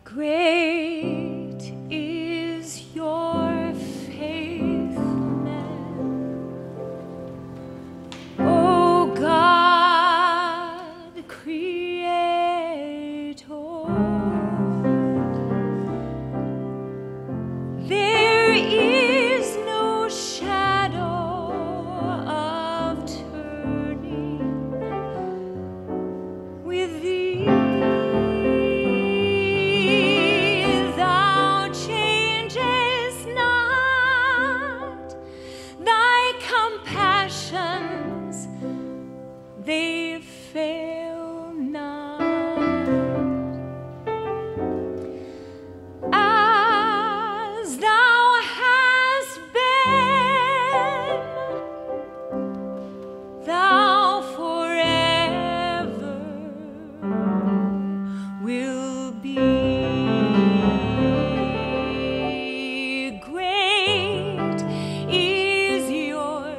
Great is your faithfulness, O God, Creator. There is no shadow of turning with thee. Thou changest not, thy compassions, they fail not. As thou hast been, thou forever will be. Great is your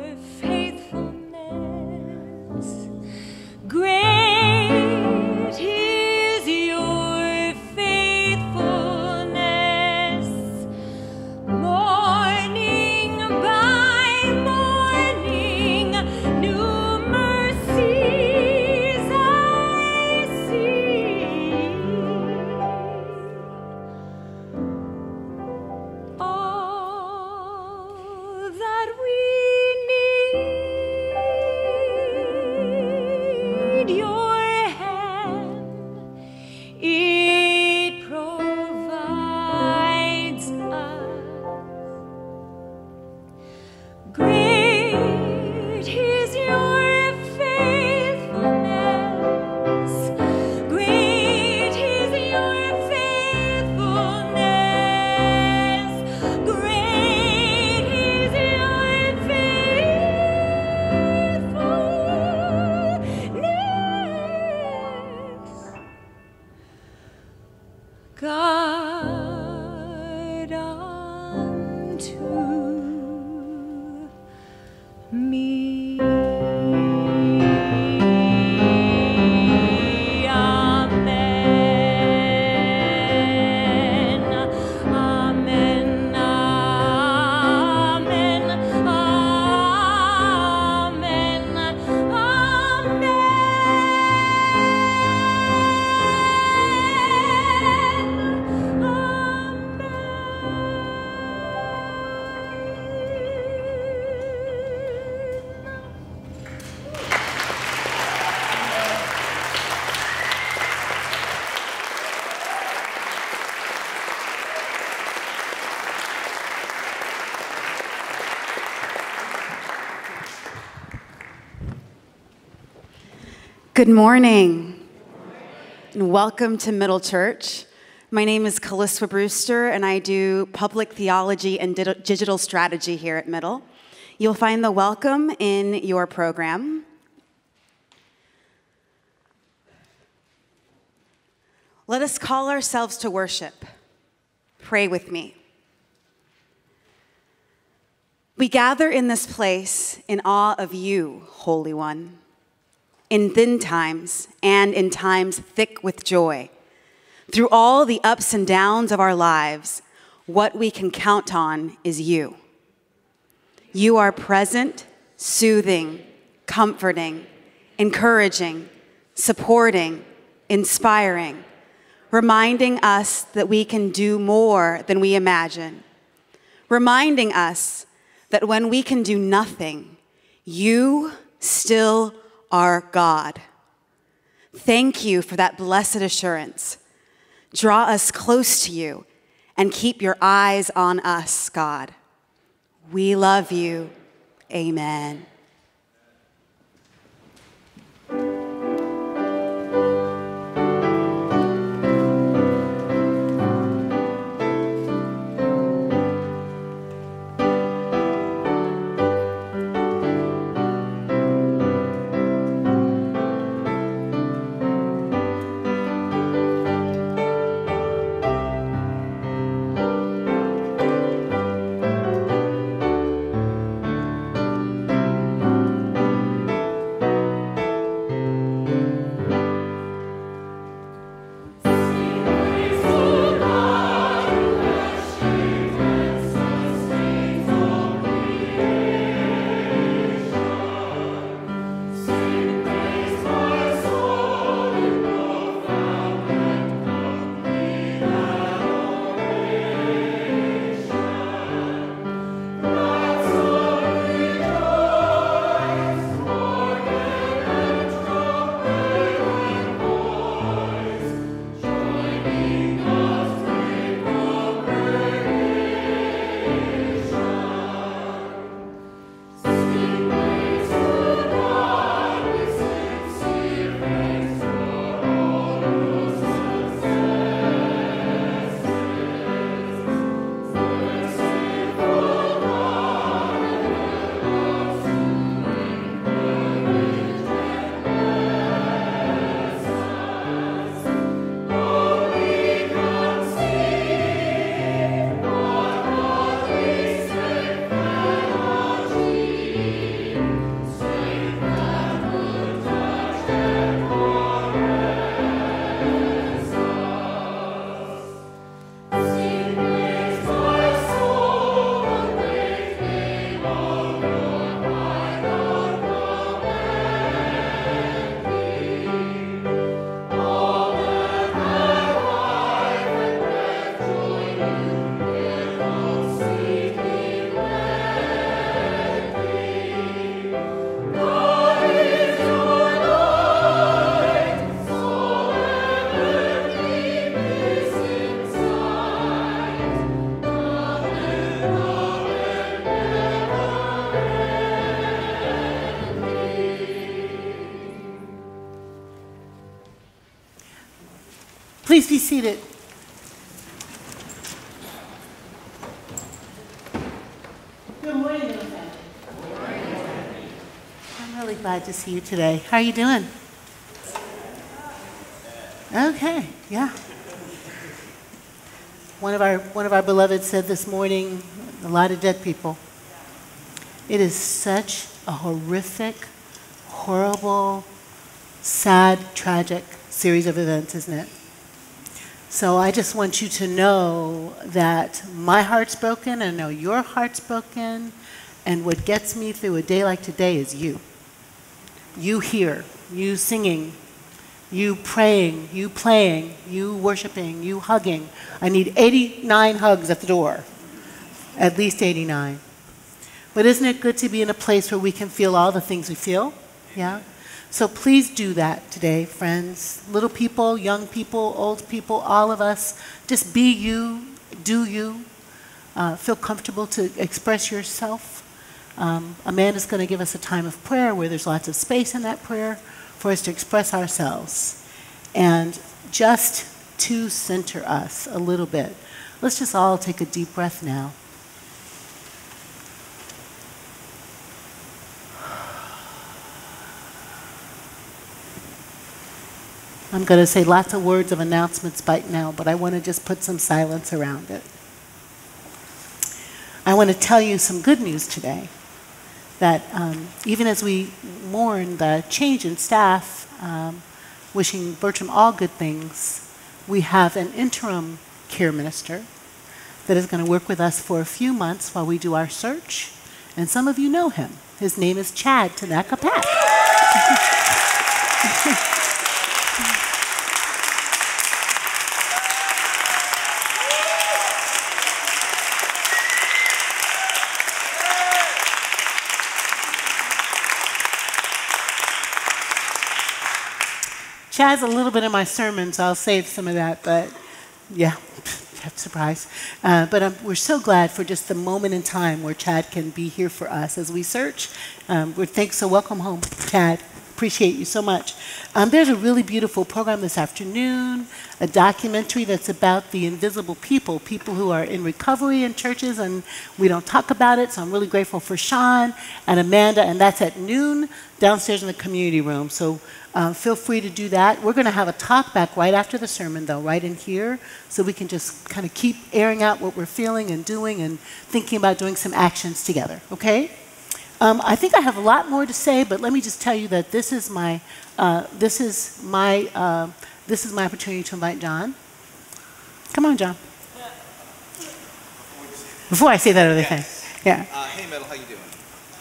faithfulness. Great is your faithfulness. Morning by morning, new mercies I see. All that we need, your hand, it provides us. Great is your faithfulness. Great is your faithfulness. Great is your faithfulness. God unto me. Amen. Amen. Amen. Amen. Good morning, and welcome to Middle Church. My name is Calista Brewster, and I do public theology and digital strategy here at Middle. You'll find the welcome in your program. Let us call ourselves to worship. Pray with me. We gather in this place in awe of you, Holy One. In thin times and in times thick with joy. Through all the ups and downs of our lives, what we can count on is you. You are present, soothing, comforting, encouraging, supporting, inspiring, reminding us that we can do more than we imagine, reminding us that when we can do nothing, you still are God. Thank you for that blessed assurance. Draw us close to you and keep your eyes on us, God. We love you. Amen. seated. Good morning, little family. I'm really glad to see you today. How are you doing? Okay, yeah. One of our beloveds said this morning, a lot of dead people. It is such a horrific, horrible, sad, tragic series of events, isn't it? So I just want you to know that my heart's broken, and I know your heart's broken, and what gets me through a day like today is you. You here, you singing, you praying, you playing, you worshiping, you hugging. I need 89 hugs at the door, at least 89. But isn't it good to be in a place where we can feel all the things we feel? Yeah? So please do that today, friends. Little people, young people, old people, all of us. Just be you, do you. Feel comfortable to express yourself. Amanda's going to give us a time of prayer where there's lots of space in that prayer for us to express ourselves. And just to center us a little bit, let's just all take a deep breath now. I'm going to say lots of words of announcements right now, but I want to just put some silence around it. I want to tell you some good news today, that even as we mourn the change in staff, wishing Bertram all good things, we have an interim care minister that is going to work with us for a few months while we do our search. And some of you know him. His name is Chad Tanaka Pat. Chad's a little bit in my sermon, so I'll save some of that, but yeah, surprise. But we're so glad for just the moment in time where Chad can be here for us as we search. So welcome home, Chad. Appreciate you so much. There's a really beautiful program this afternoon, a documentary that's about the invisible people who are in recovery in churches, and we don't talk about it, so I'm really grateful for Sean and Amanda, and that's at noon downstairs in the community room. So feel free to do that. We're going to have a talk back right after the sermon, though, right in here, so we can just kind of keep airing out what we're feeling and doing and thinking about doing some actions together, okay? I think I have a lot more to say, but let me just tell you that this is my opportunity to invite John. Come on, John. Before I say that other thing, yeah. Hey, Metal, how you doing?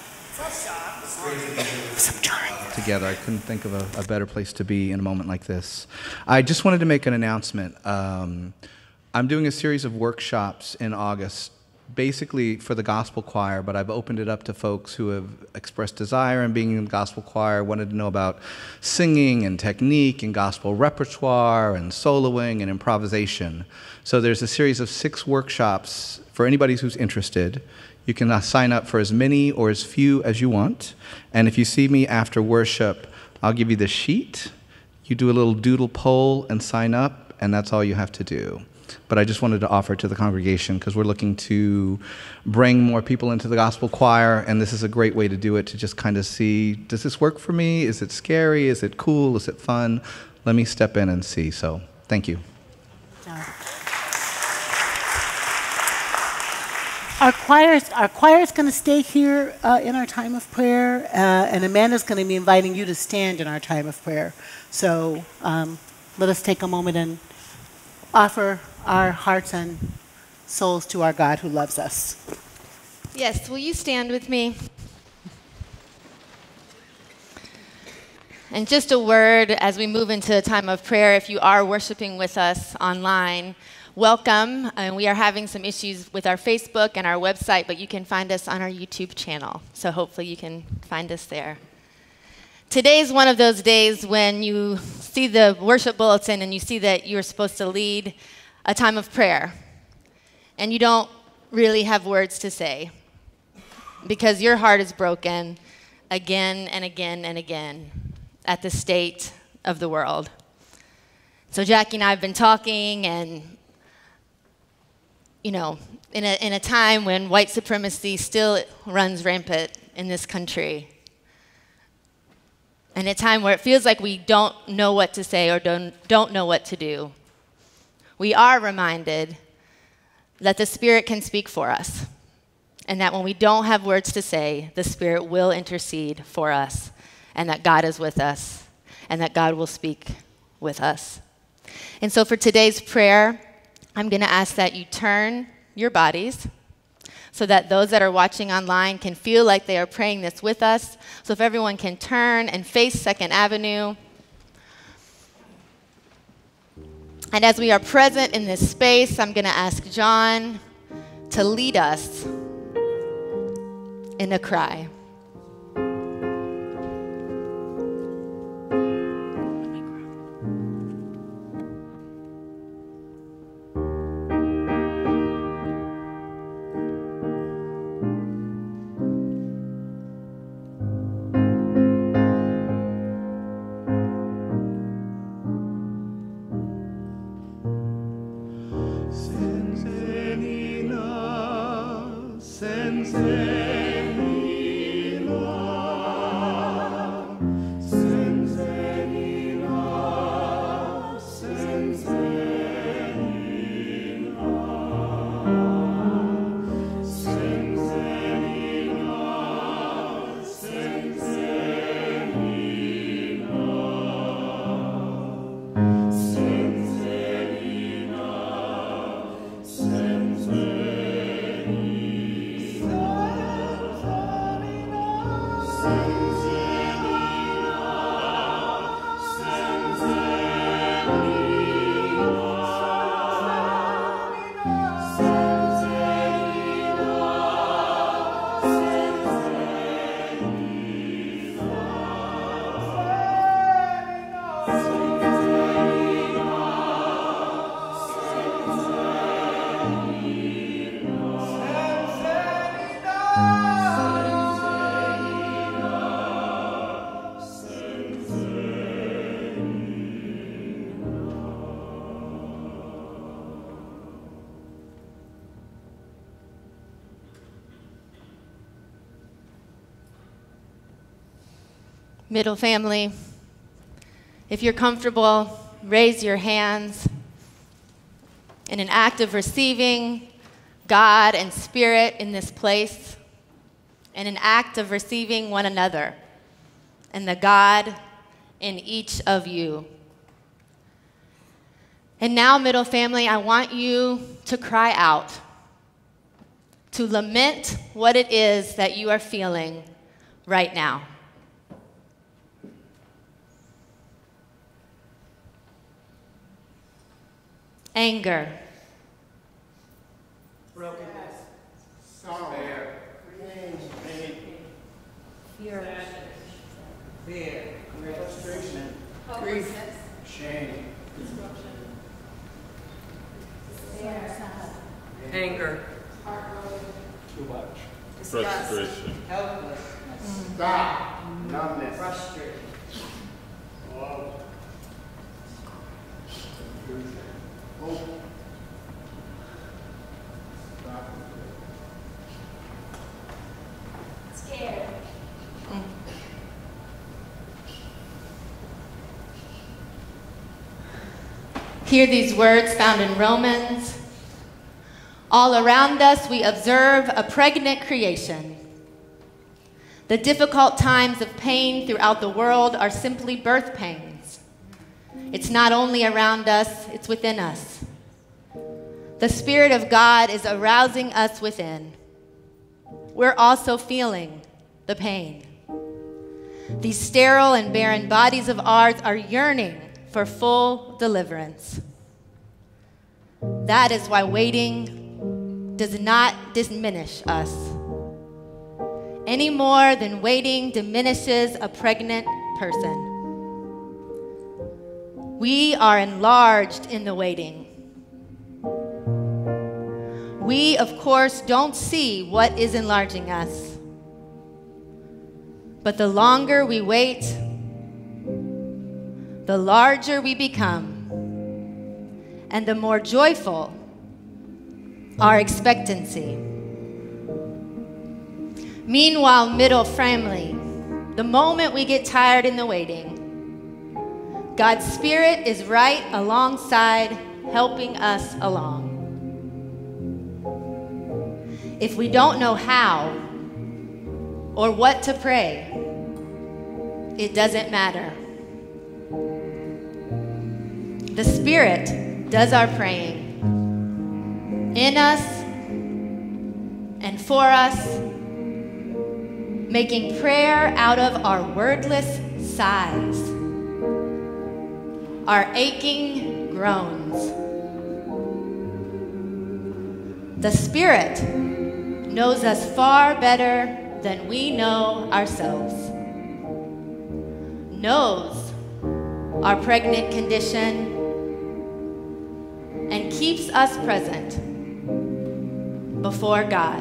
What's up, John? Together, I couldn't think of a better place to be in a moment like this. I just wanted to make an announcement. I'm doing a series of workshops in August, basically for the gospel choir, but I've opened it up to folks who have expressed desire in being in the gospel choir, wanted to know about singing and technique and gospel repertoire and soloing and improvisation. So there's a series of 6 workshops for anybody who's interested. You can sign up for as many or as few as you want. And if you see me after worship, I'll give you the sheet. You do a little doodle poll and sign up, and that's all you have to do. But I just wanted to offer it to the congregation because we're looking to bring more people into the gospel choir, and this is a great way to do it, to just kind of see, does this work for me? Is it scary? Is it cool? Is it fun? Let me step in and see. So thank you. Our choir is going to stay here in our time of prayer, and Amanda's going to be inviting you to stand in our time of prayer. So let us take a moment and offer our hearts and souls to our God who loves us. Yes, will you stand with me? And just a word as we move into a time of prayer, if you are worshiping with us online, welcome. We are having some issues with our Facebook and our website, but you can find us on our YouTube channel. So hopefully you can find us there. Today is one of those days when you see the worship bulletin and you see that you're supposed to lead a time of prayer. And you don't really have words to say because your heart is broken again and again and again at the state of the world. So Jackie and I have been talking, and, you know, in a time when white supremacy still runs rampant in this country, in a time where it feels like we don't know what to say or don't know what to do, we are reminded that the Spirit can speak for us, and that when we don't have words to say, the Spirit will intercede for us, and that God is with us, and that God will speak with us. And so for today's prayer, I'm going to ask that you turn your bodies so that those that are watching online can feel like they are praying this with us. So if everyone can turn and face 2nd Avenue. And as we are present in this space, I'm going to ask John to lead us in a cry. Middle family, if you're comfortable, raise your hands in an act of receiving God and Spirit in this place, and an act of receiving one another and the God in each of you. And now, middle family, I want you to cry out, to lament what it is that you are feeling right now. Anger, brokenness, sorrow, fear, frustration, grief, shame, anger, too much, frustration, helplessness, stop, numbness, frustrated, love, hope, stop, Scared. Hear these words found in Romans. All around us, we observe a pregnant creation. The difficult times of pain throughout the world are simply birth pains. It's not only around us, it's within us. The Spirit of God is arousing us within. We're also feeling the pain. These sterile and barren bodies of ours are yearning for full deliverance. That is why waiting does not diminish us, any more than waiting diminishes a pregnant person. We are enlarged in the waiting. We, of course, don't see what is enlarging us. But the longer we wait, the larger we become, and the more joyful our expectancy. Meanwhile, middle family, the moment we get tired in the waiting, God's Spirit is right alongside, helping us along. If we don't know how or what to pray, it doesn't matter. The Spirit does our praying in us and for us, making prayer out of our wordless sighs, our aching groans. The Spirit knows us far better than we know ourselves, knows our pregnant condition, and keeps us present before God.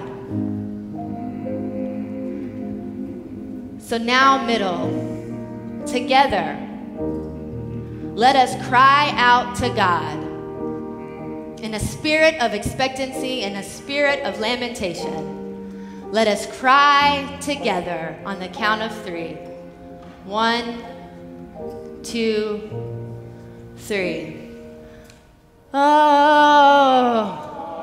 So now, middle, together, let us cry out to God in a spirit of expectancy, in a spirit of lamentation. Let us cry together on the count of 3. 1, 2, 3. Oh.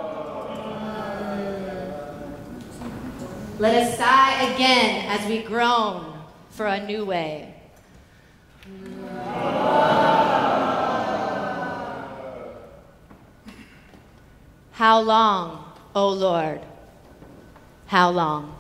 Let us sigh again as we groan for a new way. How long, O Lord? How long?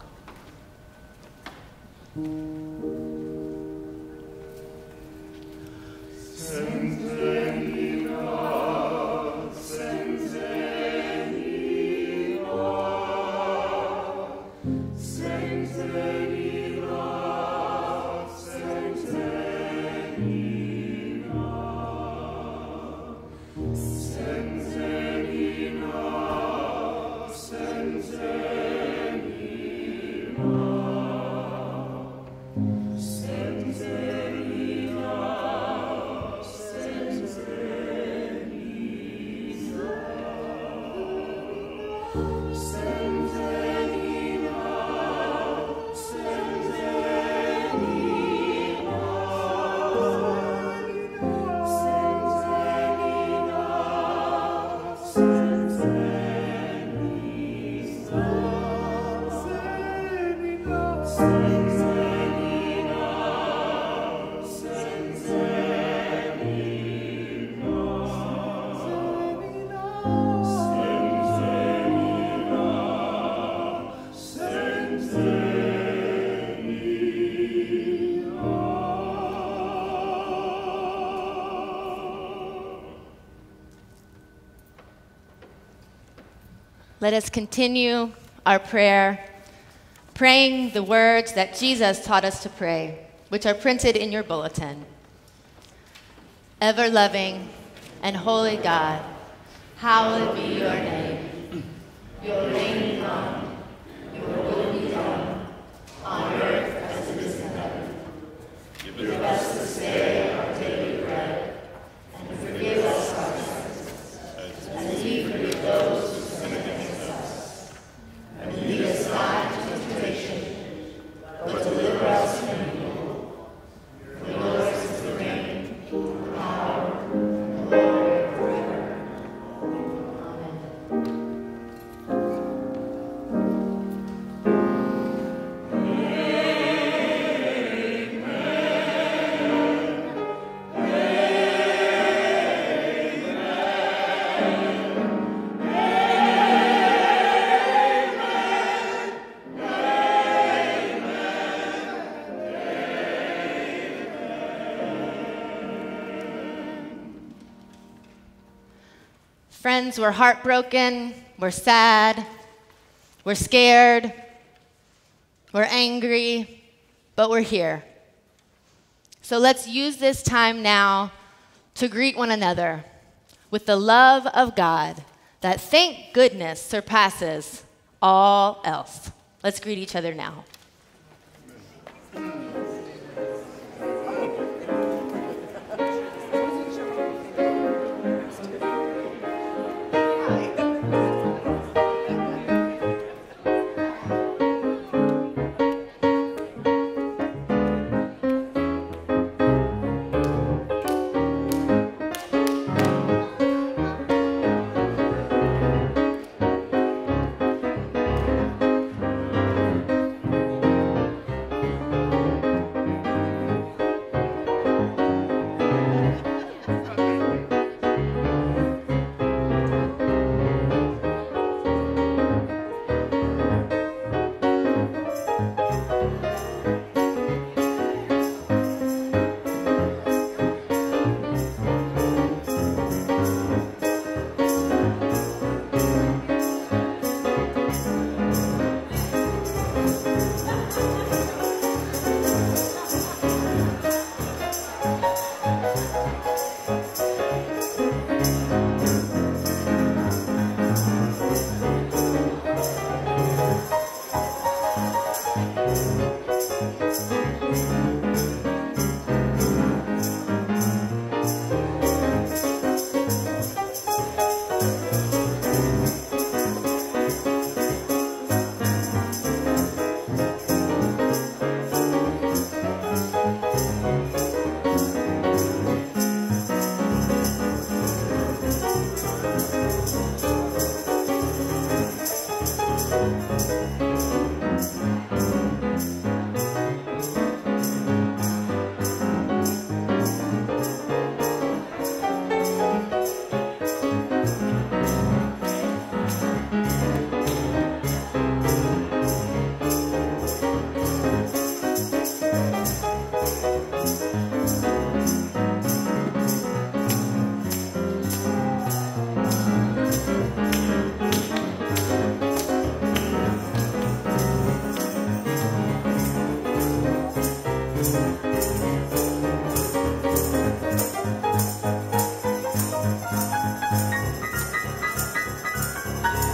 Let us continue our prayer, praying the words that Jesus taught us to pray, which are printed in your bulletin. Ever-loving and holy God, hallowed be your name. Your reign come, your will be done, on earth as it is in heaven. Give us this day our daily bread, and forgive us our sins, as we forgive those who sin against us. And lead us not into temptation, but deliver us from evil. For yours is the reign, the power, and the glory forever. Friends, we're heartbroken, we're sad, we're scared, we're angry, but we're here. So let's use this time now to greet one another with the love of God that, thank goodness, surpasses all else. Let's greet each other now.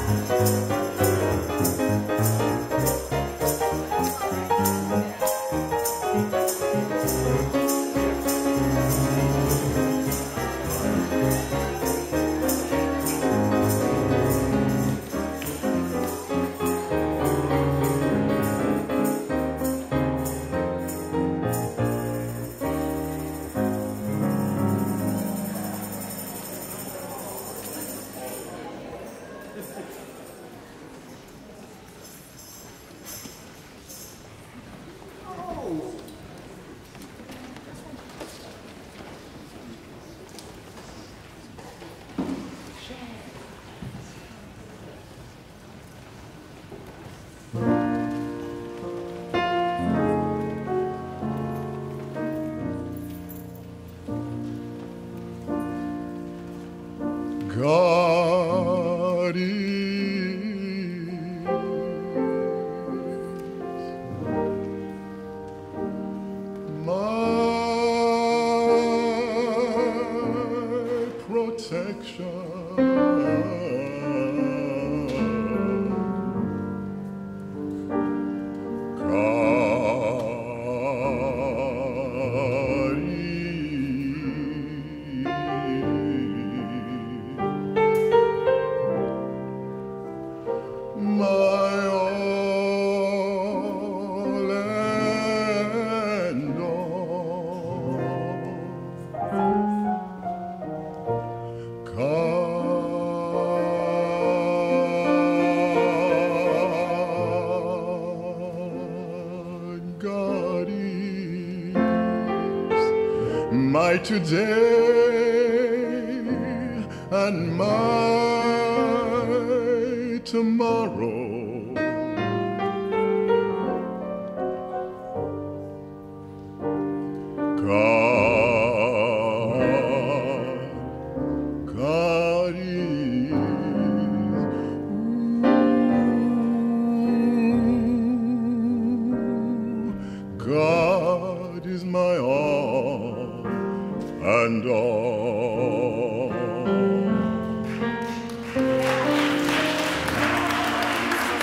God is my protection. God my all and all. God is my today and my tomorrow. God is, God is my all and all.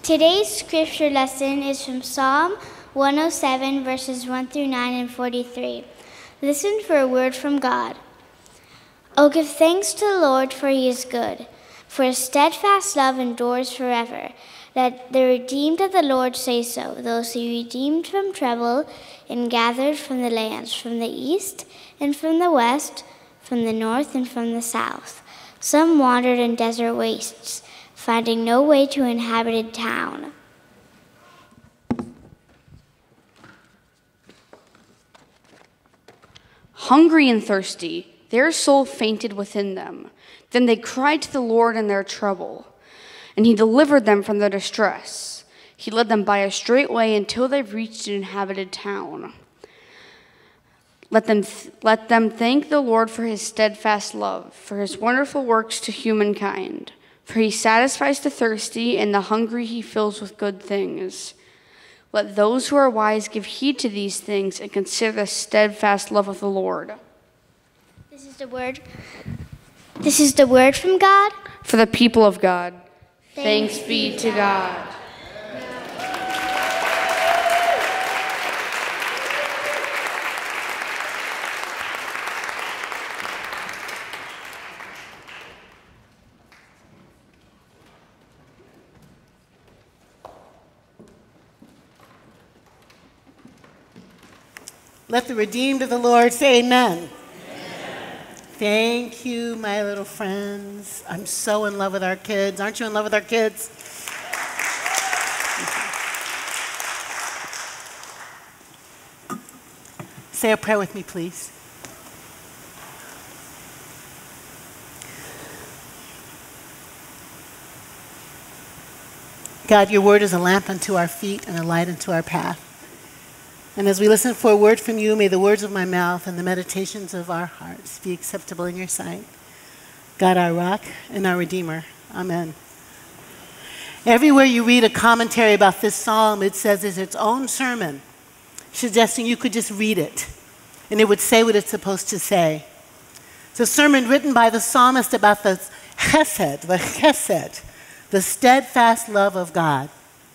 Today's scripture lesson is from Psalm 107, verses 1 through 9 and 43. Listen for a word from God. Oh, give thanks to the Lord, for he is good, for his steadfast love endures forever. Let the redeemed of the Lord say so, those he redeemed from trouble and gathered from the lands, from the east and from the west, from the north and from the south. Some wandered in desert wastes, finding no way to inhabited town. Hungry and thirsty, their soul fainted within them. Then they cried to the Lord in their trouble, and he delivered them from their distress. He led them by a straight way until they reached an inhabited town. Let them thank the Lord for his steadfast love, for his wonderful works to humankind. For he satisfies the thirsty, and the hungry he fills with good things. Let those who are wise give heed to these things and consider the steadfast love of the Lord. This is the word from God. For the people of God. Thanks be to God. Let the redeemed of the Lord say amen. Thank you, my little friends. I'm so in love with our kids. Aren't you in love with our kids? Say a prayer with me, please. God, your word is a lamp unto our feet and a light unto our path. And as we listen for a word from you, may the words of my mouth and the meditations of our hearts be acceptable in your sight. God, our rock and our redeemer. Amen. Everywhere you read a commentary about this psalm, it says it's its own sermon, suggesting you could just read it, and it would say what it's supposed to say. It's a sermon written by the psalmist about the chesed, the steadfast love of God,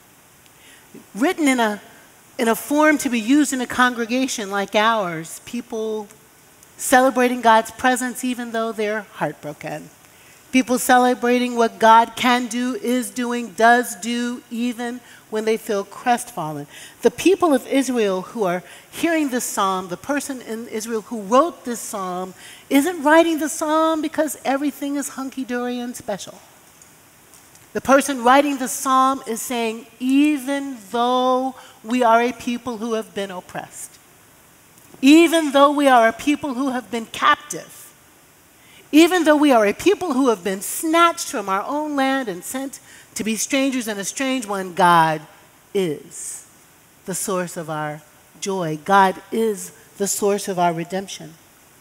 written in a form to be used in a congregation like ours, people celebrating God's presence even though they're heartbroken. People celebrating what God can do, is doing, does do, even when they feel crestfallen. The people of Israel who are hearing this psalm, the person in Israel who wrote this psalm, isn't writing the psalm because everything is hunky-dory and special. The person writing the psalm is saying, even though we are a people who have been oppressed, even though we are a people who have been captive, even though we are a people who have been snatched from our own land and sent to be strangers in a strange one, God is the source of our joy. God is the source of our redemption.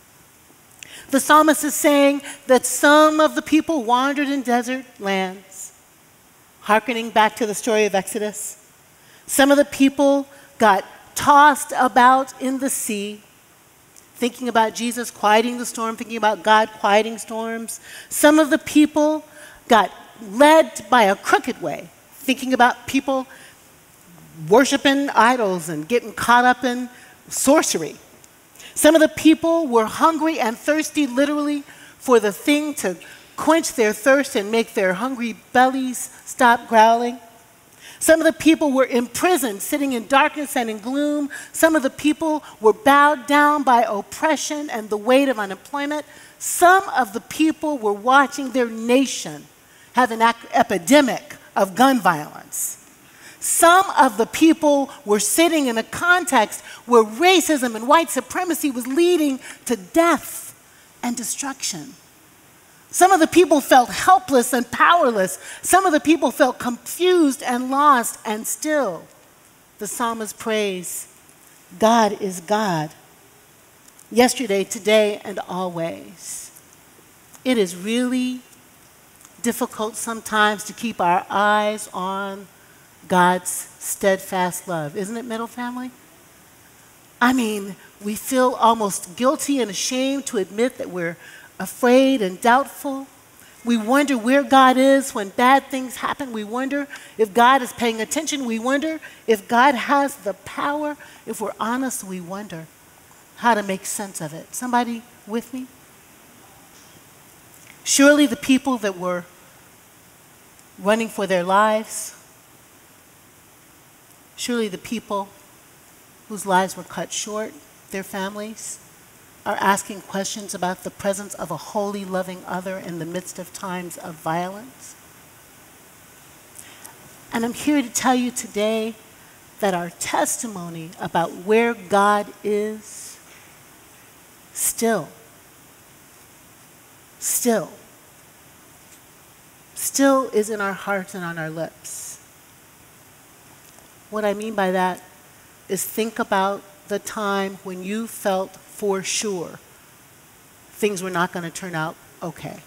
The psalmist is saying that some of the people wandered in desert lands, hearkening back to the story of Exodus. Some of the people got tossed about in the sea, thinking about Jesus quieting the storm, thinking about God quieting storms. Some of the people got led by a crooked way, thinking about people worshiping idols and getting caught up in sorcery. Some of the people were hungry and thirsty, literally, for the thing to quench their thirst and make their hungry bellies stop growling. Some of the people were imprisoned, sitting in darkness and in gloom. Some of the people were bowed down by oppression and the weight of unemployment. Some of the people were watching their nation have an epidemic of gun violence. Some of the people were sitting in a context where racism and white supremacy was leading to death and destruction. Some of the people felt helpless and powerless. Some of the people felt confused and lost, and still the psalmist prays, God is God, yesterday, today, and always. It is really difficult sometimes to keep our eyes on God's steadfast love. Isn't it, Middle Family? I mean, we feel almost guilty and ashamed to admit that we're afraid and doubtful, We wonder where God is when bad things happen. We wonder if God is paying attention. We wonder if God has the power. If we're honest, we wonder how to make sense of it. Somebody with me? Surely the people that were running for their lives, surely the people whose lives were cut short, their families, are asking questions about the presence of a holy, loving other in the midst of times of violence. And I'm here to tell you today that our testimony about where God is still is in our hearts and on our lips. What I mean by that is think about the time when you felt for sure things were not going to turn out okay.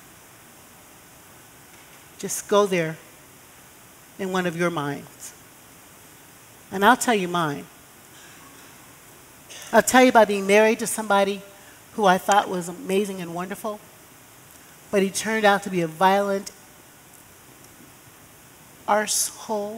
Just go there in one of your minds. And I'll tell you mine. I'll tell you about being married to somebody who I thought was amazing and wonderful, but he turned out to be a violent arsehole.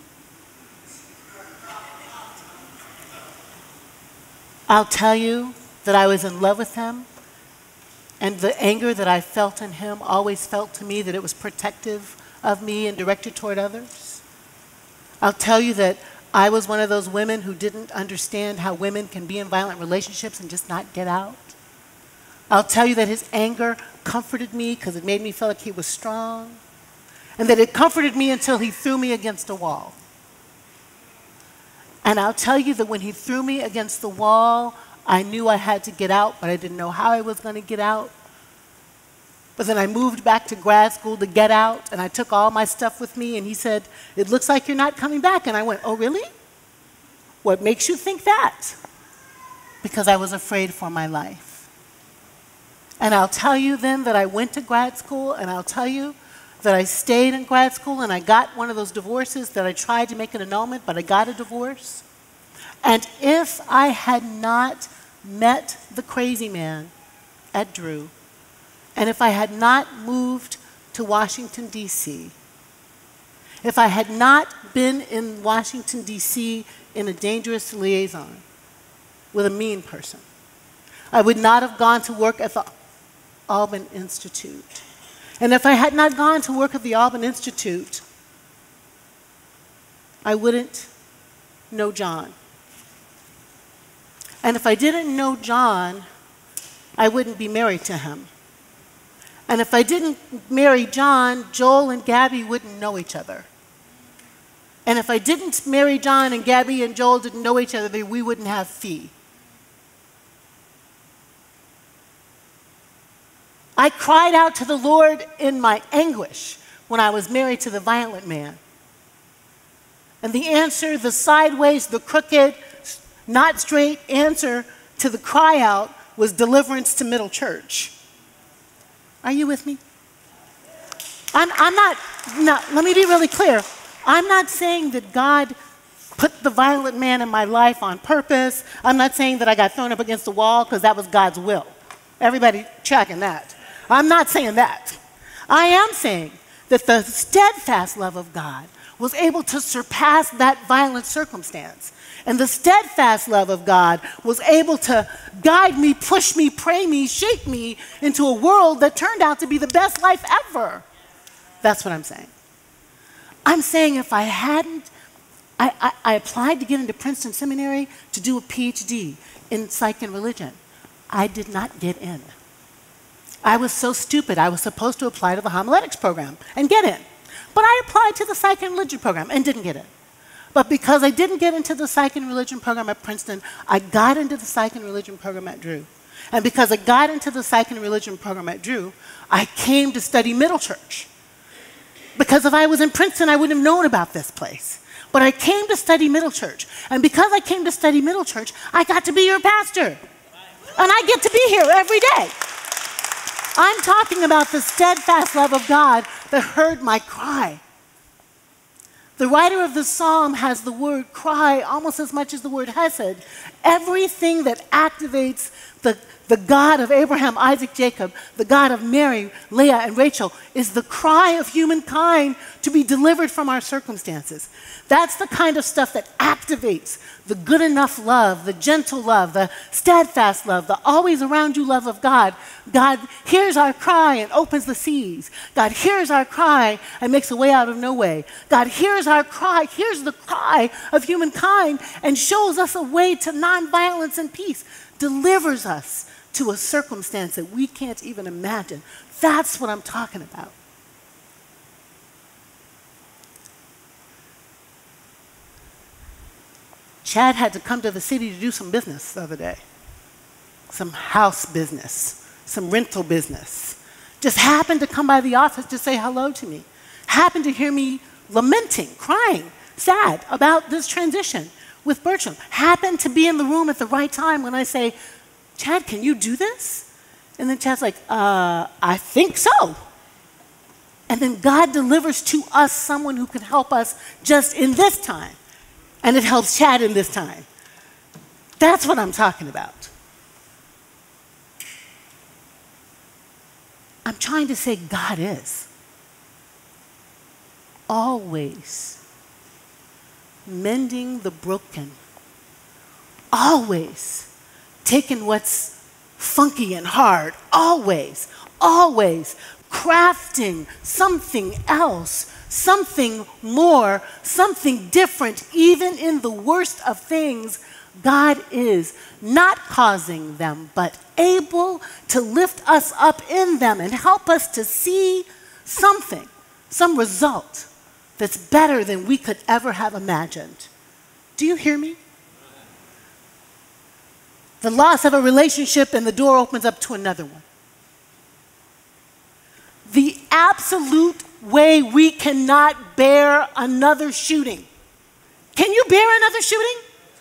I'll tell you that I was in love with him, and the anger that I felt in him always felt to me that it was protective of me and directed toward others. I'll tell you that I was one of those women who didn't understand how women can be in violent relationships and just not get out. I'll tell you that his anger comforted me because it made me feel like he was strong, and that it comforted me until he threw me against a wall. And I'll tell you that when he threw me against the wall, I knew I had to get out, but I didn't know how I was going to get out. But then I moved back to grad school to get out, and I took all my stuff with me, and he said, "It looks like you're not coming back." And I went, "Oh, really? What makes you think that?" Because I was afraid for my life. And I'll tell you then that I went to grad school, and I'll tell you that I stayed in grad school, and I got one of those divorces that I tried to make an annulment, but I got a divorce. And if I had not met the crazy man at Drew, and if I had not moved to Washington, D.C., if I had not been in Washington, D.C. in a dangerous liaison with a mean person, I would not have gone to work at the Alban Institute. And if I had not gone to work at the Alban Institute, I wouldn't know John. And if I didn't know John, I wouldn't be married to him. And if I didn't marry John, Joel and Gabby wouldn't know each other. And if I didn't marry John and Gabby and Joel didn't know each other, then we wouldn't have Fee. I cried out to the Lord in my anguish when I was married to the violent man. And the answer, the sideways, the crooked, not straight answer to the cry out was deliverance to Middle Church. Are you with me? I'm not, let me be really clear. I'm not saying that God put the violent man in my life on purpose. I'm not saying that I got thrown up against the wall because that was God's will. Everybody tracking that. I'm not saying that. I am saying that the steadfast love of God was able to surpass that violent circumstance. And the steadfast love of God was able to guide me, push me, pray me, shape me into a world that turned out to be the best life ever. That's what I'm saying. I'm saying if I hadn't, I applied to get into Princeton Seminary to do a Ph.D. in psych and religion. I did not get in. I was so stupid. I was supposed to apply to the homiletics program and get in. But I applied to the psych and religion program and didn't get in. But because I didn't get into the psych and religion program at Princeton, I got into the psych and religion program at Drew. And because I got into the psych and religion program at Drew, I came to study Middle Church. Because if I was in Princeton, I wouldn't have known about this place. But I came to study Middle Church. And because I came to study Middle Church, I got to be your pastor. And I get to be here every day. I'm talking about the steadfast love of God that heard my cry. The writer of the psalm has the word cry almost as much as the word hesed. Everything that activates the God of Abraham, Isaac, Jacob, the God of Mary, Leah, and Rachel, is the cry of humankind to be delivered from our circumstances. That's the kind of stuff that activates the good enough love, the gentle love, the steadfast love, the always around you love of God. God hears our cry and opens the seas. God hears our cry and makes a way out of no way. God hears our cry, hears the cry of humankind and shows us a way to nonviolence and peace, delivers us to a circumstance that we can't even imagine. That's what I'm talking about. Chad had to come to the city to do some business the other day. Some house business, some rental business. Just happened to come by the office to say hello to me. Happened to hear me lamenting, crying, sad about this transition with Bertram. Happened to be in the room at the right time when I say, Chad, can you do this? And then Chad's like, I think so. And then God delivers to us someone who can help us just in this time. And it helps Chad in this time. That's what I'm talking about. I'm trying to say God is always mending the broken, always taking what's funky and hard, always crafting something else, something more, something different, even in the worst of things. God is not causing them, but able to lift us up in them and help us to see something, some result that's better than we could ever have imagined. Do you hear me? The loss of a relationship and the door opens up to another one. The absolute way we cannot bear another shooting. Can you bear another shooting?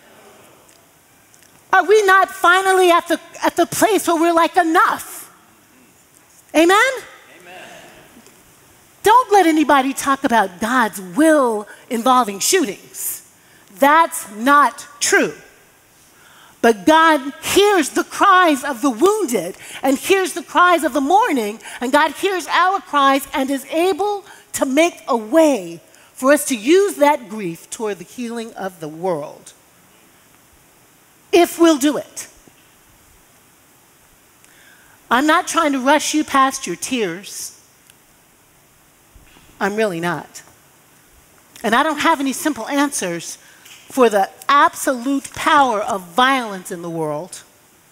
Are we not finally at the place where we're like, enough? Amen? Amen. Don't let anybody talk about God's will involving shootings. That's not true. But God hears the cries of the wounded and hears the cries of the mourning, and God hears our cries and is able to make a way for us to use that grief toward the healing of the world. If we'll do it. I'm not trying to rush you past your tears. I'm really not. And I don't have any simple answers for the absolute power of violence in the world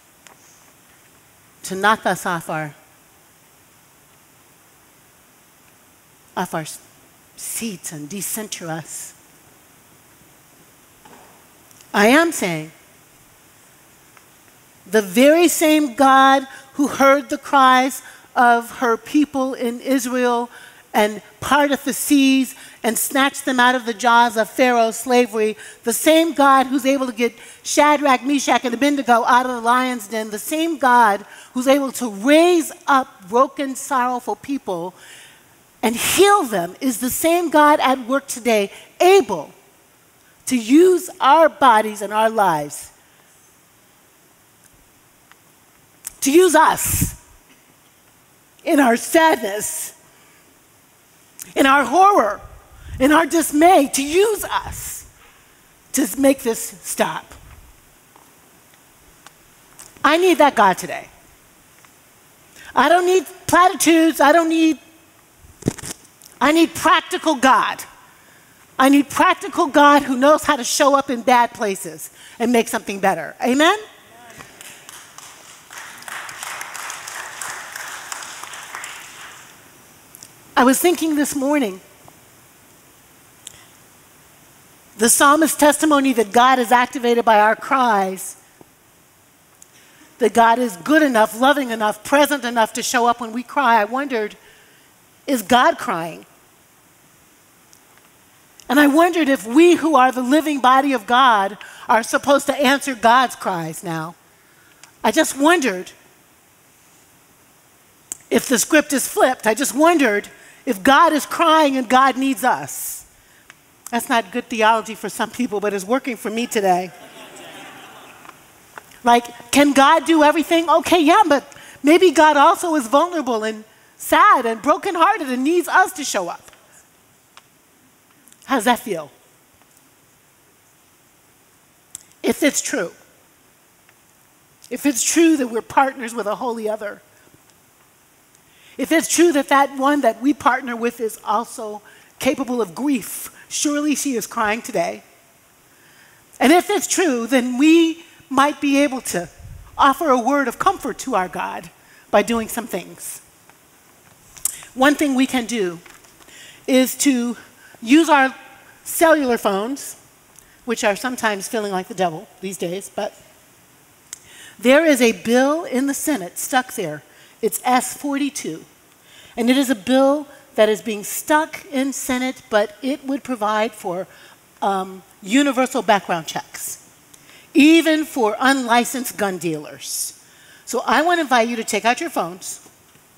to knock us off our seats and decenter us. I am saying the very same God who heard the cries of her people in Israel and parteth the seas and snatched them out of the jaws of Pharaoh's slavery, the same God who's able to get Shadrach, Meshach, and Abednego out of the lion's den, the same God who's able to raise up broken, sorrowful people and heal them, is the same God at work today, able to use our bodies and our lives, to use us in our sadness, in our horror, in our dismay, to use us to make this stop. I need that God today. I don't need platitudes. I need practical God. I need practical God who knows how to show up in bad places and make something better. Amen? I was thinking this morning, the psalmist's testimony that God is activated by our cries, that God is good enough, loving enough, present enough to show up when we cry. I wondered, is God crying? And I wondered if we who are the living body of God are supposed to answer God's cries now. I just wondered if the script is flipped. I just wondered if God is crying and God needs us. That's not good theology for some people, but it's working for me today. Like, can God do everything? Okay, yeah, but maybe God also is vulnerable and sad and brokenhearted and needs us to show up. How does that feel? If it's true that we're partners with a holy other, if it's true that that one that we partner with is also capable of grief, surely she is crying today. And if it's true, then we might be able to offer a word of comfort to our God by doing some things. One thing we can do is to use our cellular phones, which are sometimes feeling like the devil these days, but there is a bill in the Senate stuck there. It's S-42, and it is a bill that is being stuck in Senate, but it would provide for universal background checks, even for unlicensed gun dealers. So I want to invite you to take out your phones.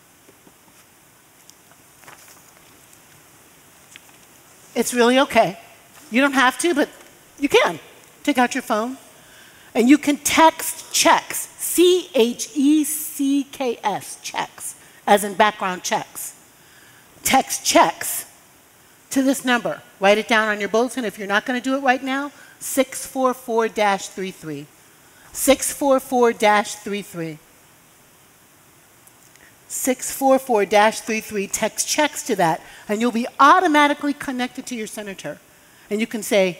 It's really okay. You don't have to, but you can. Take out your phone, and you can text checks, C-H-E-C-K-S, checks, as in background checks. Text checks to this number. Write it down on your bulletin if you're not going to do it right now, 644-33. 644-33. 644-33, text checks to that, and you'll be automatically connected to your senator. And you can say,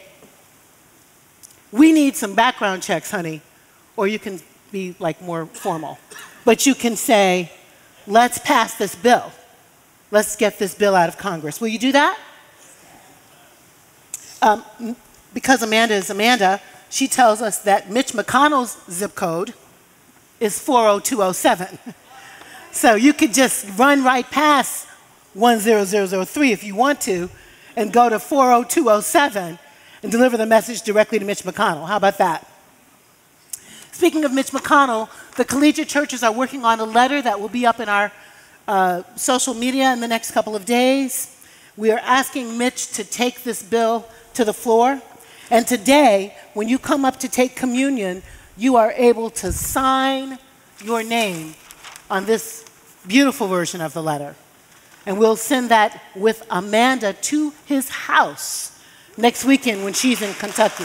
we need some background checks, honey. Or you can be like more formal. But you can say, let's pass this bill. Let's get this bill out of Congress. Will you do that? Because Amanda is Amanda, she tells us that Mitch McConnell's zip code is 40207. So you could just run right past 10003 if you want to and go to 40207 and deliver the message directly to Mitch McConnell. How about that? Speaking of Mitch McConnell, the collegiate churches are working on a letter that will be up in our social media in the next couple of days. We are asking Mitch to take this bill to the floor. And today, when you come up to take communion, you are able to sign your name on this beautiful version of the letter. And we'll send that with Amanda to his house next weekend when she's in Kentucky.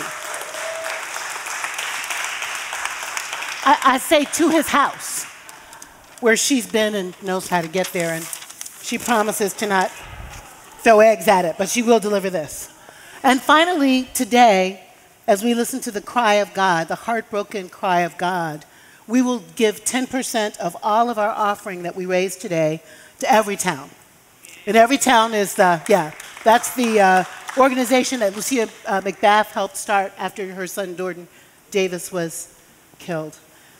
I say to his house, where she's been and knows how to get there, and she promises to not throw eggs at it, but she will deliver this. And finally, today, as we listen to the cry of God, the heartbroken cry of God, we will give 10% of all of our offering that we raise today to Everytown. And Everytown is that's the organization that Lucia McBath helped start after her son Jordan Davis was killed.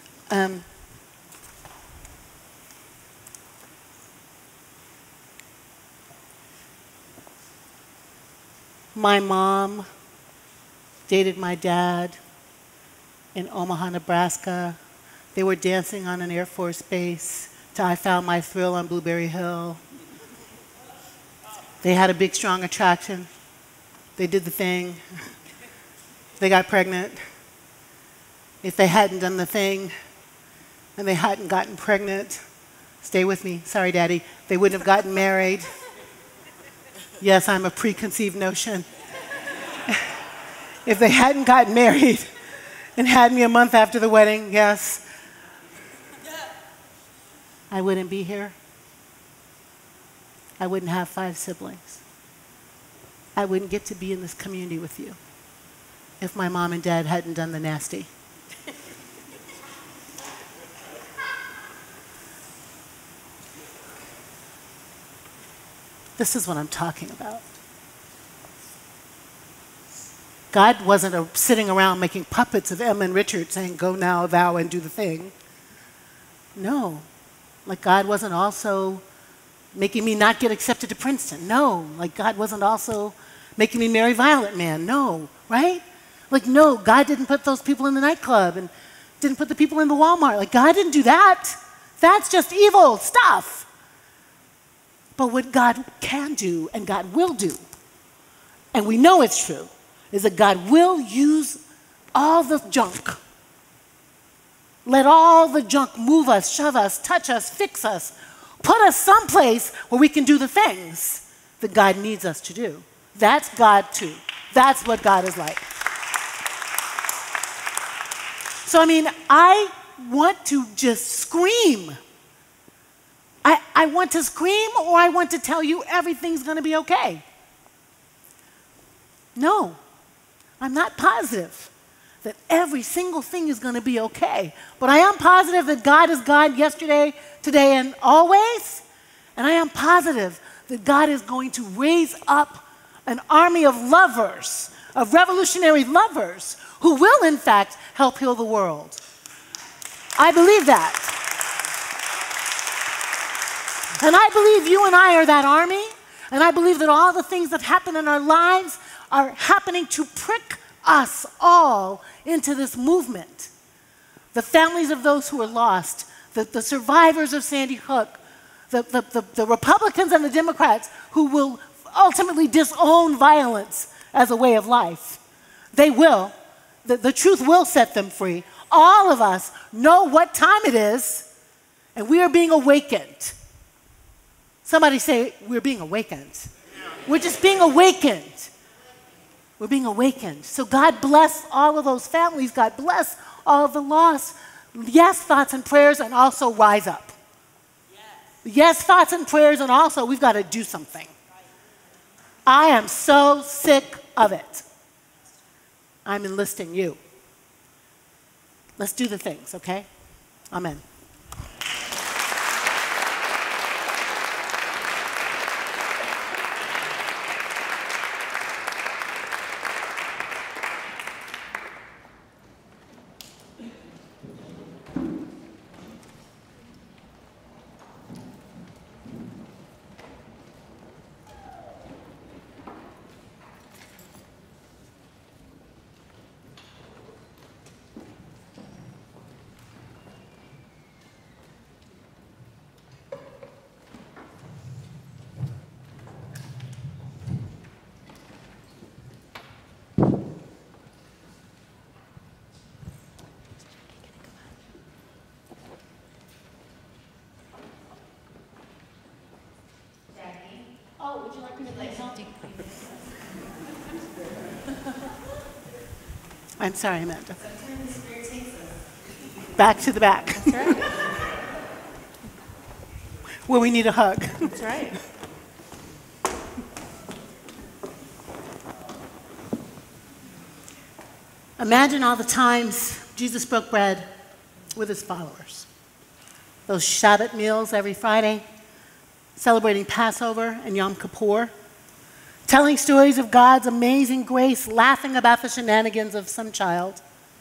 My mom dated my dad in Omaha, Nebraska. They were dancing on an Air Force base till I found my thrill on Blueberry Hill. They had a big, strong attraction. They did the thing. They got pregnant. If they hadn't done the thing and they hadn't gotten pregnant, stay with me, sorry, Daddy, they wouldn't have gotten married. Yes, I'm a preconceived notion. If they hadn't gotten married and had me a month after the wedding, yes, I wouldn't be here. I wouldn't have 5 siblings. I wouldn't get to be in this community with you if my mom and dad hadn't done the nasty. This is what I'm talking about. God wasn't sitting around making puppets of Emma and Richard saying, go now, thou, and do the thing. No. Like God wasn't also making me not get accepted to Princeton. No. Like God wasn't also making me marry Violent Man. No. Right? Like, no, God didn't put those people in the nightclub and didn't put the people in the Walmart. Like, God didn't do that. That's just evil stuff. But what God can do and God will do, and we know it's true, is that God will use all the junk let all the junk move us, shove us, touch us, fix us, put us someplace where we can do the things that God needs us to do. That's God too. That's what God is like. So, I mean, I want to just scream. I want to scream, or I want to tell you everything's going to be okay. No, I'm not positive that every single thing is going to be okay. But I am positive that God is God yesterday, today, and always. And I am positive that God is going to raise up an army of lovers, of revolutionary lovers, who will, in fact, help heal the world. I believe that. And I believe you and I are that army. And I believe that all the things that happen in our lives are happening to prick us all into this movement. The families of those who are lost, the survivors of Sandy Hook, the Republicans and the Democrats who will ultimately disown violence as a way of life. They will. The truth will set them free. All of us know what time it is, and we are being awakened. Somebody say, we're being awakened. We're just being awakened. We're being awakened. So God bless all of those families. God bless all of the lost. Yes, thoughts and prayers, and also rise up. Yes, thoughts and prayers, and also we've got to do something. I am so sick of it. I'm enlisting you. Let's do the things, okay? Amen. Oh, would you like me to play something? I'm sorry, Amanda. Back to the back. That's right. Where we need a hug. That's right. Imagine all the times Jesus broke bread with his followers. Those Shabbat meals every Friday, celebrating Passover and Yom Kippur, telling stories of God's amazing grace, laughing about the shenanigans of some child,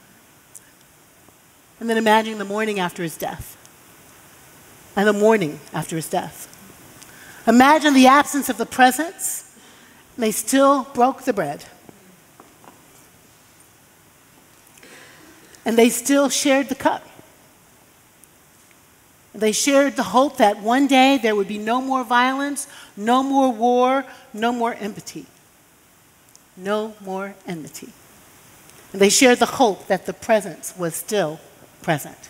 and then imagining the morning after his death, and the morning after his death. Imagine the absence of the presence, and they still broke the bread. And they still shared the cup. They shared the hope that one day there would be no more violence, no more war, no more enmity. No more enmity. And they shared the hope that the presence was still present.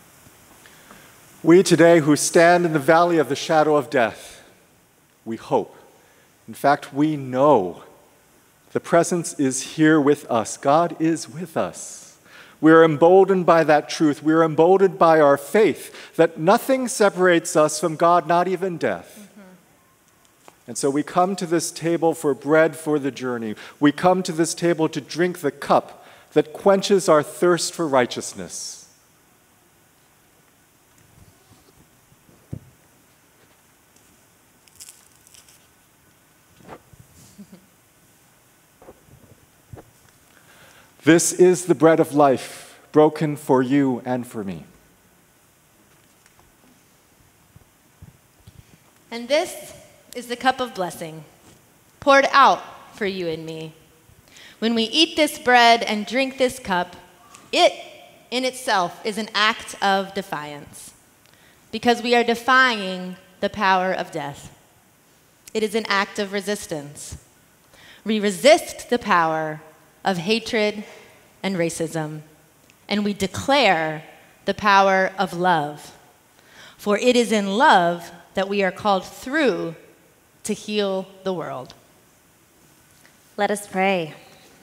We today who stand in the valley of the shadow of death, we hope. In fact, we know the presence is here with us. God is with us. We are emboldened by that truth. We are emboldened by our faith that nothing separates us from God, not even death. And so we come to this table for bread for the journey. We come to this table to drink the cup that quenches our thirst for righteousness. This is the bread of life, broken for you and for me. And this is the cup of blessing, poured out for you and me. When we eat this bread and drink this cup, it in itself is an act of defiance, because we are defying the power of death. It is an act of resistance. We resist the power of hatred and racism, and we declare the power of love. For it is in love that we are called through to heal the world. Let us pray.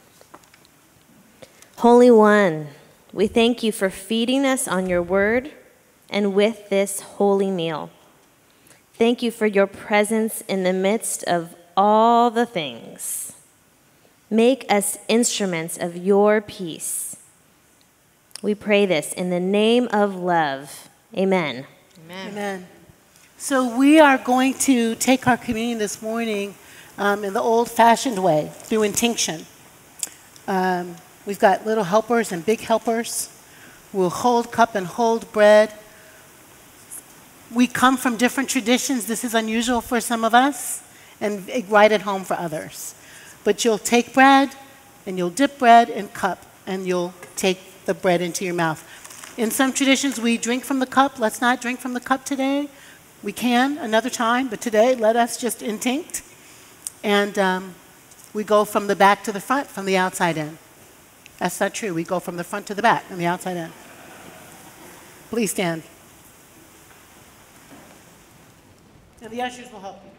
Holy One, we thank you for feeding us on your word and with this holy meal. Thank you for your presence in the midst of all the things. Make us instruments of your peace. We pray this in the name of love. Amen. Amen. Amen. So we are going to take our communion this morning in the old-fashioned way, through intinction. We've got little helpers and big helpers. We'll hold cup and hold bread. We come from different traditions. This is unusual for some of us and right at home for others. But you'll take bread and you'll dip bread in cup and you'll take the bread into your mouth. In some traditions, we drink from the cup. Let's not drink from the cup today. We can another time, but today, let us just intinct. And we go from the back to the front, from the outside in. That's not true. We go from the front to the back and the outside in. Please stand. And the ushers will help you.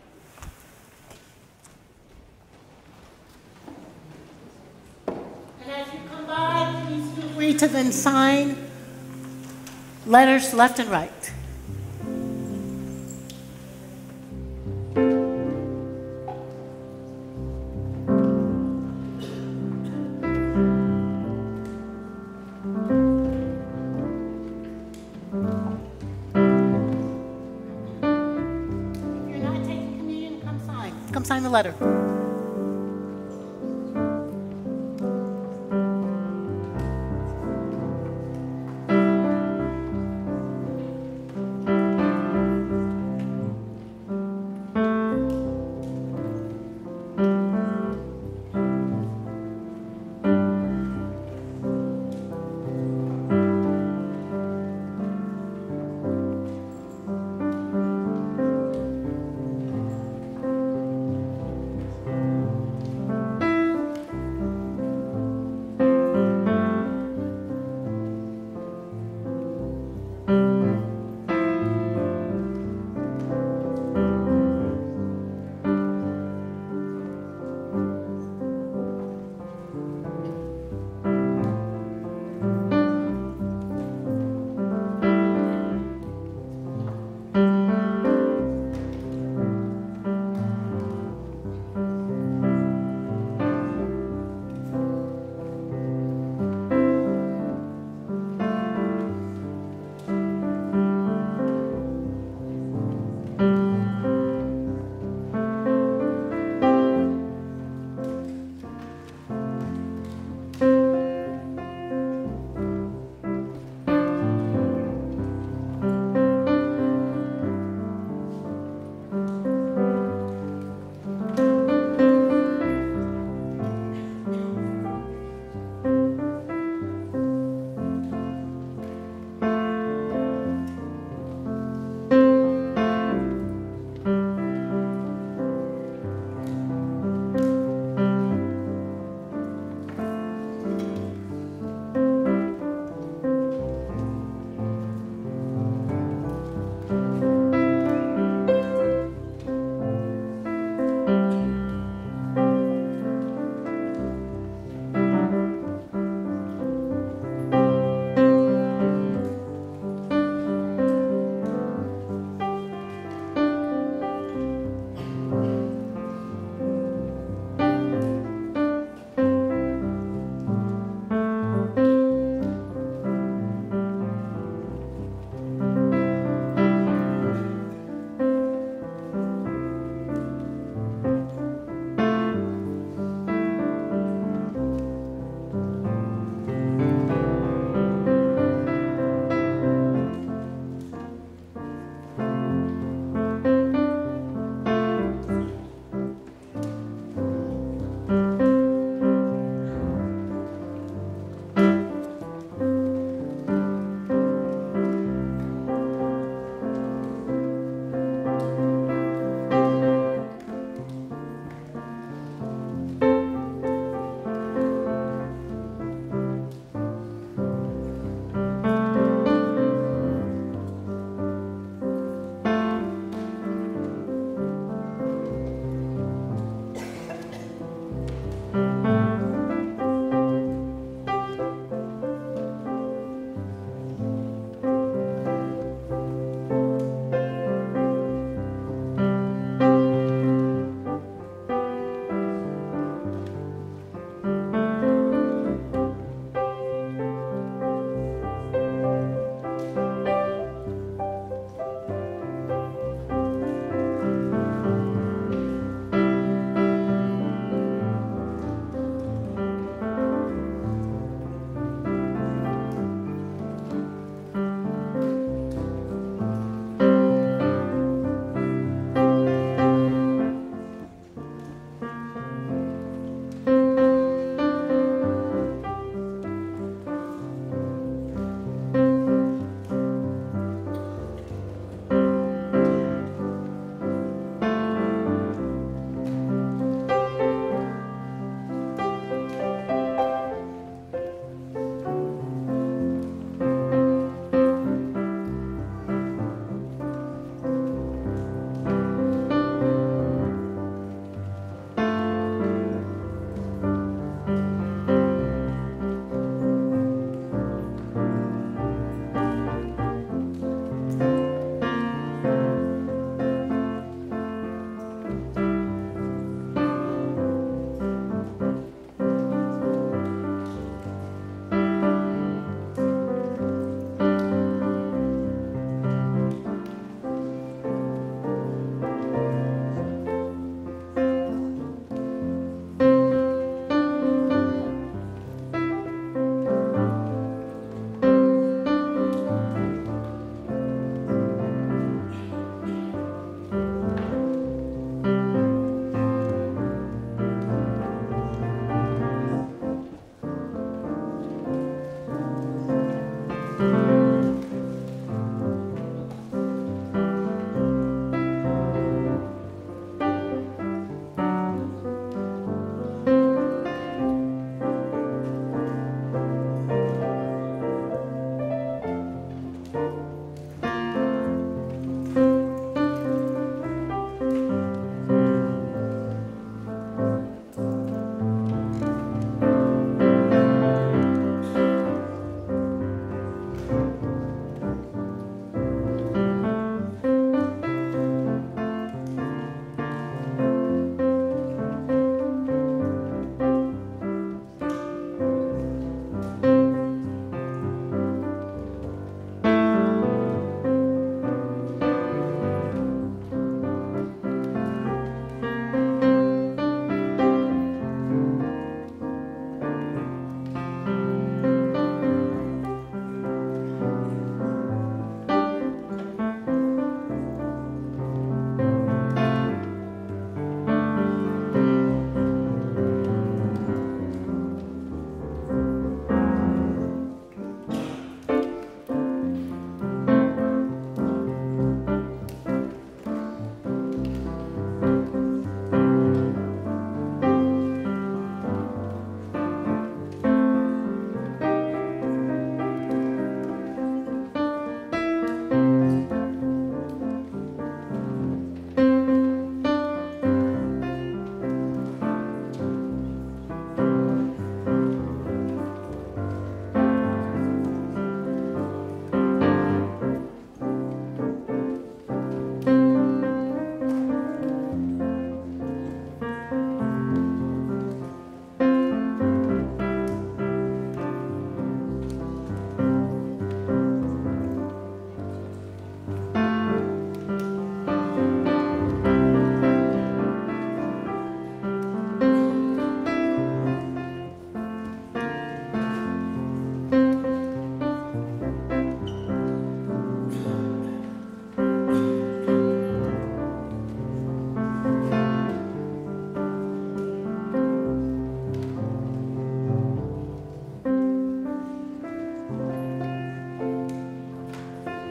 And as you come by, please feel free to then sign letters left and right. If you're not taking communion, come sign. Come sign the letter.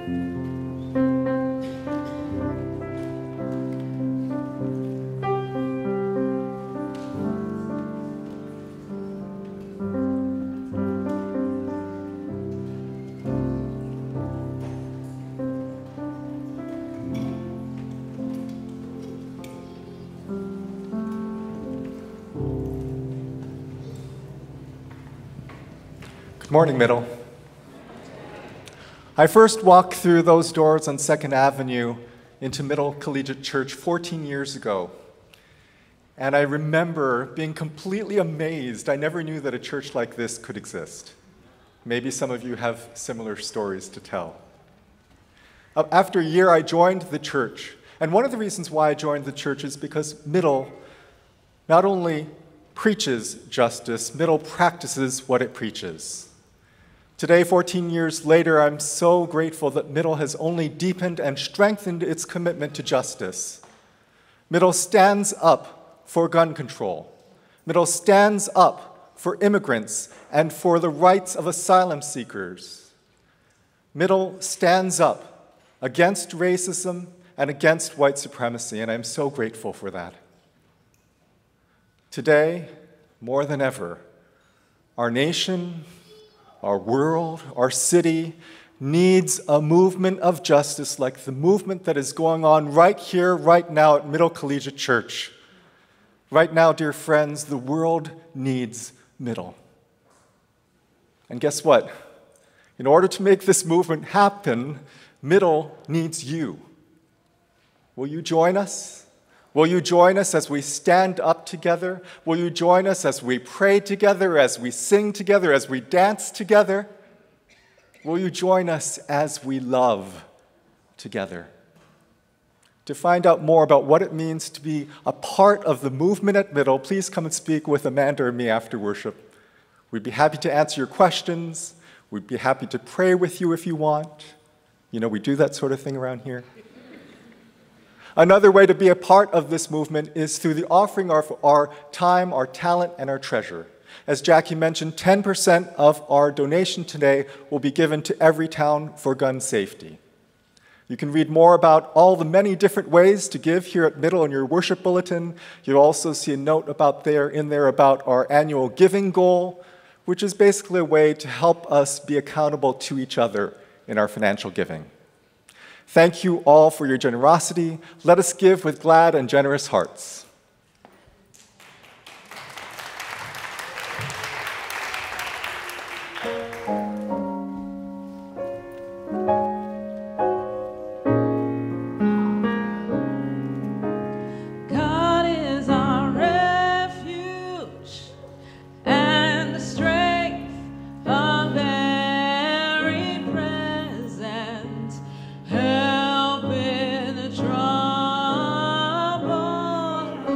Good morning, Middle. I first walked through those doors on 2nd Avenue into Middle Collegiate Church 14 years ago. And I remember being completely amazed. I never knew that a church like this could exist. Maybe some of you have similar stories to tell. After a year, I joined the church. And one of the reasons why I joined the church is because Middle not only preaches justice, Middle practices what it preaches. Today, 14 years later, I'm so grateful that Middle has only deepened and strengthened its commitment to justice. Middle stands up for gun control. Middle stands up for immigrants and for the rights of asylum seekers. Middle stands up against racism and against white supremacy, and I'm so grateful for that. Today, more than ever, our nation, our world, our city needs a movement of justice like the movement that is going on right here, right now at Middle Collegiate Church. Right now, dear friends, the world needs Middle. And guess what? In order to make this movement happen, Middle needs you. Will you join us? Will you join us as we stand up together? Will you join us as we pray together, as we sing together, as we dance together? Will you join us as we love together? To find out more about what it means to be a part of the movement at Middle, please come and speak with Amanda or me after worship. We'd be happy to answer your questions. We'd be happy to pray with you if you want. You know, we do that sort of thing around here. Another way to be a part of this movement is through the offering of our time, our talent, and our treasure. As Jackie mentioned, 10% of our donation today will be given to Everytown for gun safety. You can read more about all the many different ways to give here at Middle in your worship bulletin. You'll also see a note in there about our annual giving goal, which is basically a way to help us be accountable to each other in our financial giving. Thank you all for your generosity. Let us give with glad and generous hearts. God is our refuge and the strength of very present help in trouble.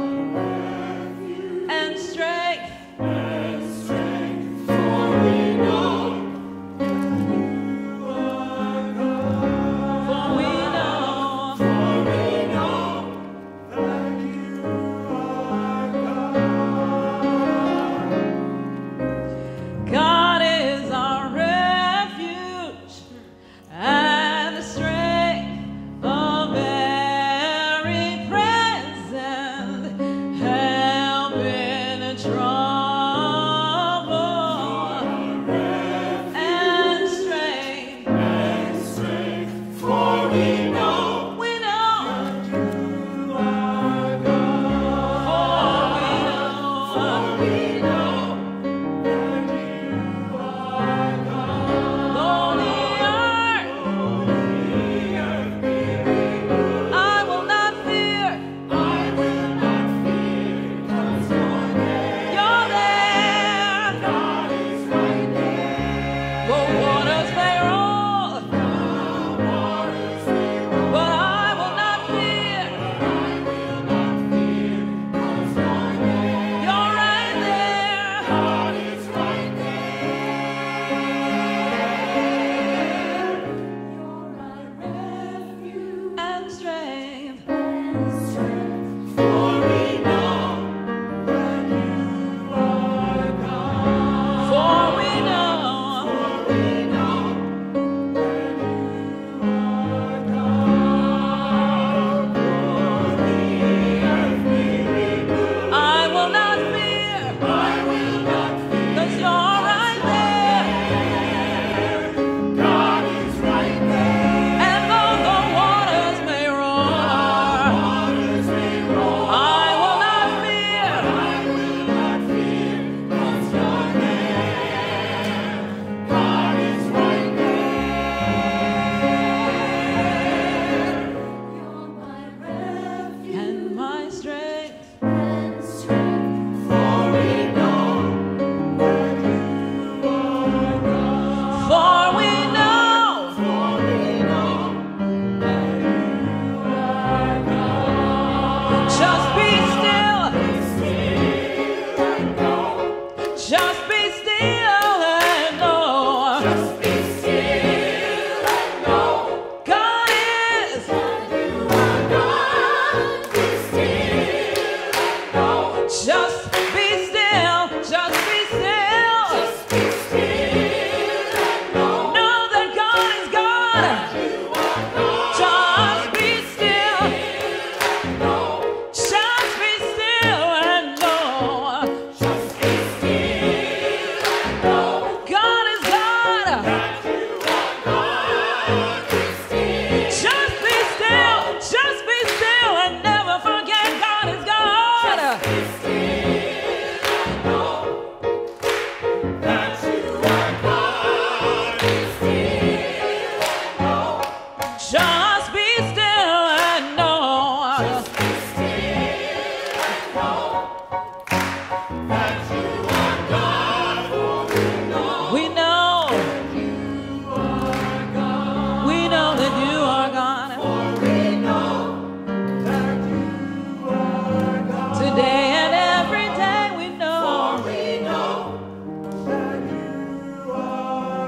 Just be still and know. Just be still and know that you are God, for we know. We know. You are God. We know that you are God. For we know that you are God. Today and every day we know. For we know that you are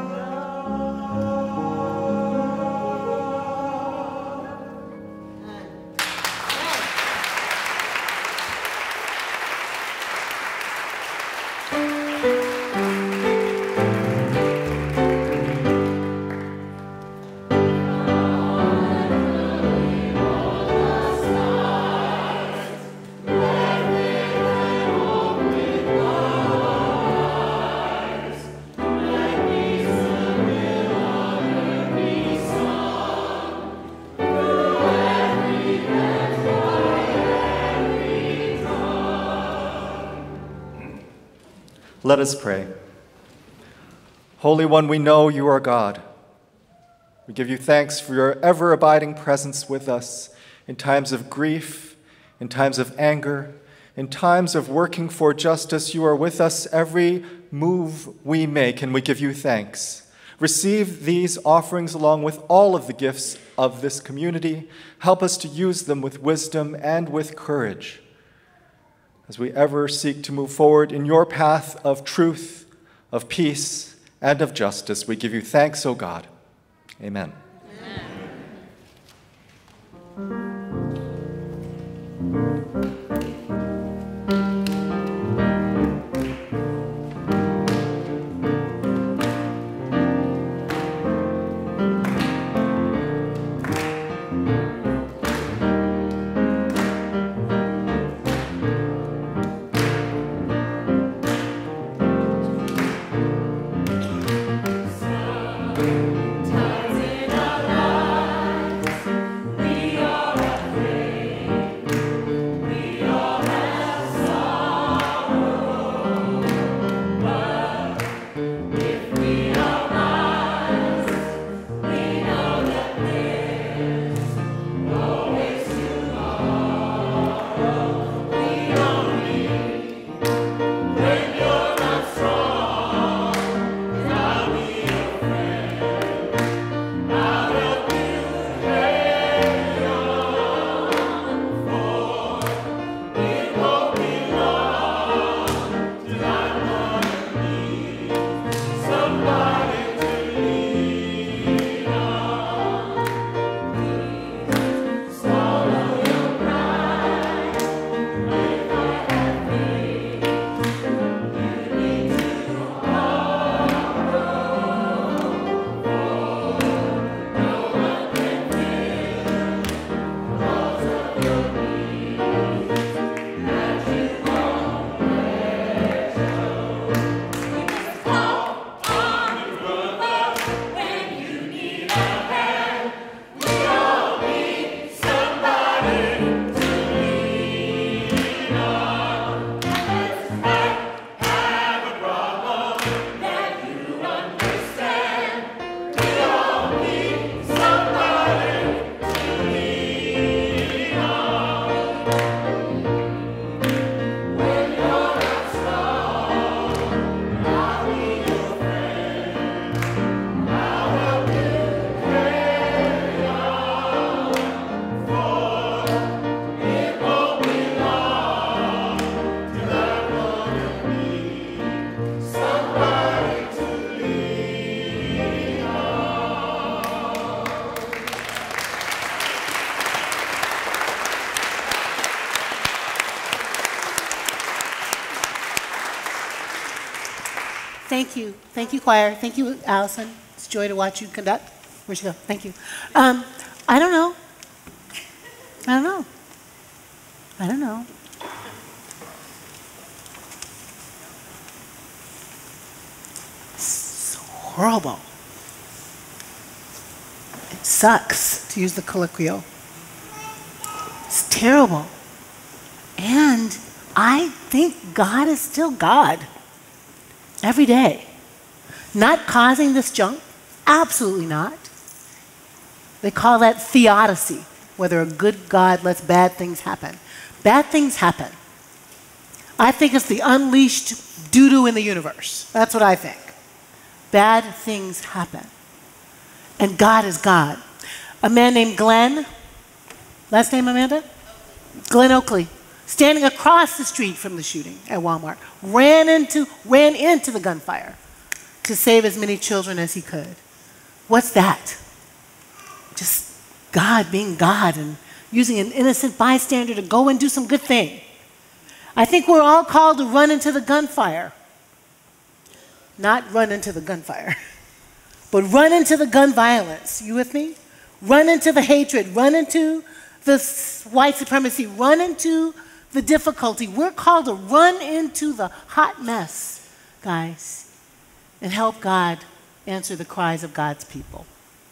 Let us pray. Holy One, we know you are God. We give you thanks for your ever-abiding presence with us in times of grief, in times of anger, in times of working for justice. You are with us every move we make, and we give you thanks. Receive these offerings along with all of the gifts of this community. Help us to use them with wisdom and with courage as we ever seek to move forward in your path of truth, of peace, and of justice. We give you thanks, O God. Amen. Thank you. Thank you, choir. Thank you, Allison. It's a joy to watch you conduct. Where'd you go? Thank you. I don't know. I don't know. I don't know. It's horrible. It sucks, to use the colloquial. It's terrible. And I think God is still God. Every day. Not causing this junk? Absolutely not. They call that theodicy, whether a good God lets bad things happen. Bad things happen. I think it's the unleashed doo-doo in the universe. That's what I think. Bad things happen. And God is God. A man named Glenn, last name Amanda? Glenn Oakley, standing across the street from the shooting at Walmart, ran into the gunfire to save as many children as he could. What's that? Just God being God and using an innocent bystander to go and do some good thing. I think we're all called to run into the gunfire. Not run into the gunfire, but run into the gun violence. You with me? Run into the hatred, run into the white supremacy, run into the difficulty. We're called to run into the hot mess, guys, and help God answer the cries of God's people.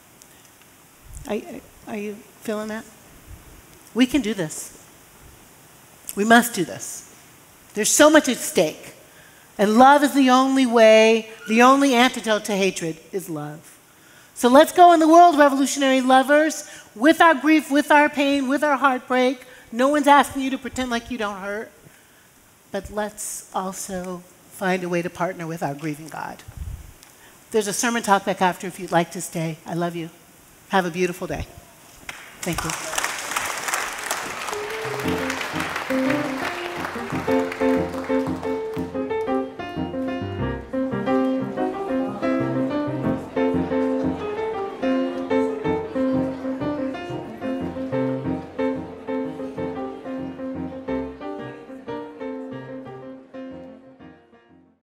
Are you feeling that? We can do this. We must do this. There's so much at stake. And love is the only way, the only antidote to hatred is love. So let's go in the world, revolutionary lovers, with our grief, with our pain, with our heartbreak. No one's asking you to pretend like you don't hurt. But let's also find a way to partner with our grieving God. There's a sermon talk back after if you'd like to stay. I love you. Have a beautiful day. Thank you.